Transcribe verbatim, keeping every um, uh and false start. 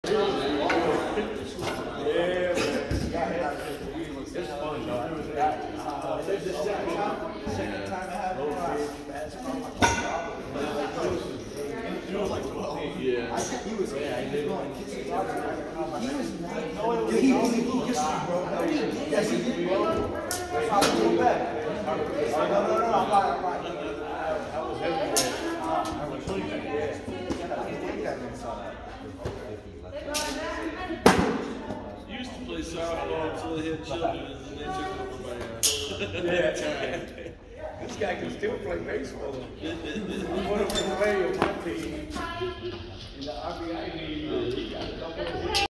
Yeah, it's fun though. This is the second time, second time I have basketball. Yeah. I think he was yeah, he was going to kiss his daughter. He was not. No, he, he, he, he kissed her, bro. Yes, he did, bro. That's how I feel back. No, no, no, no, I'm lying, I'm lying. I was heavy. I was twenty. Yeah. Used to play softball until they had children and then they took over my house. Yeah. This guy can still play baseball. One of the way of my team in the R B I league.